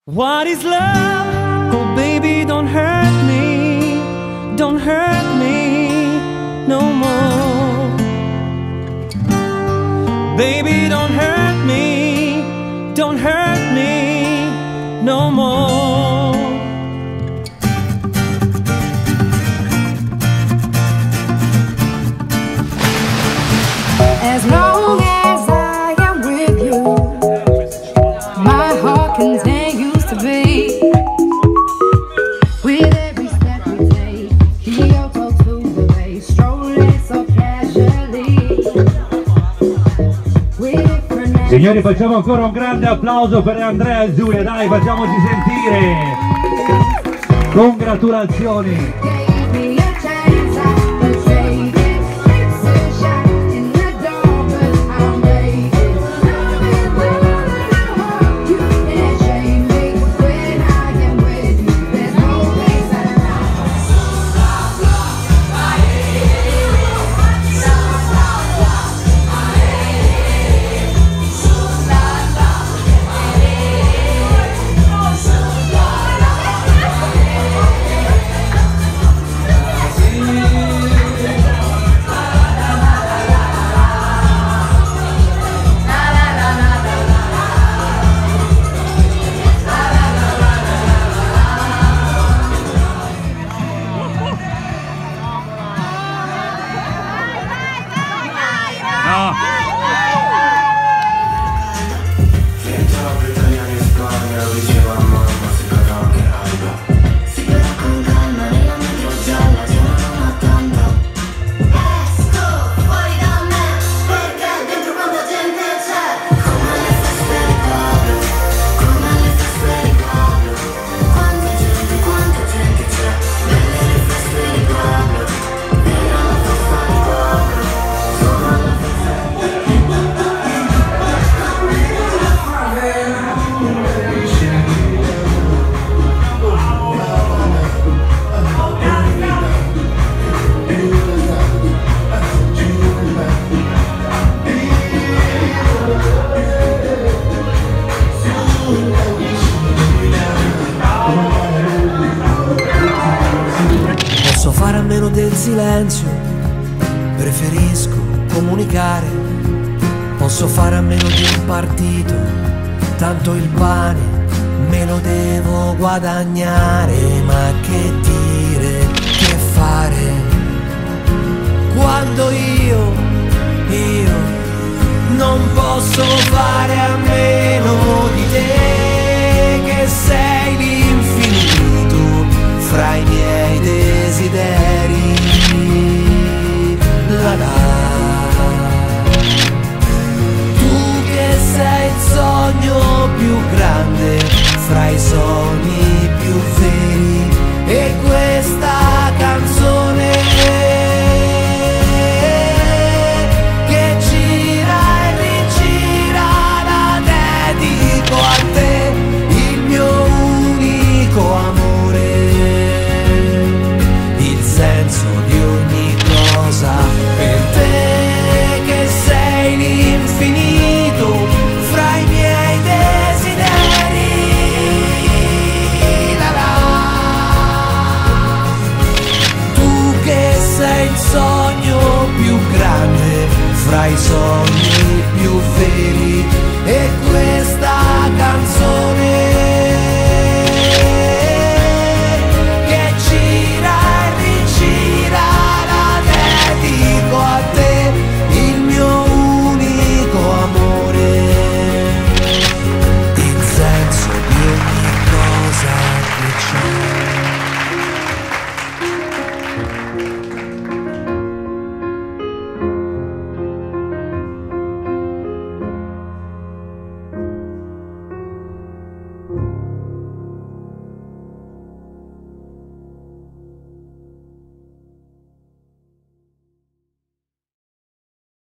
What is love? Oh baby, don't hurt me no more. Baby, don't hurt me no more. As long as I am with you, my heart continues to beat. With every step we take, Kyoto to the bay, strolling so casually. Signori, facciamo ancora un grande applauso per Andrea e Giulia, dai, facciamoci sentire. Congratulazioni. Posso fare a meno del silenzio, preferisco comunicare. Posso fare a meno di un partito, tanto il pane me lo devo guadagnare. Ma che dire, che fare, quando io non posso fare a meno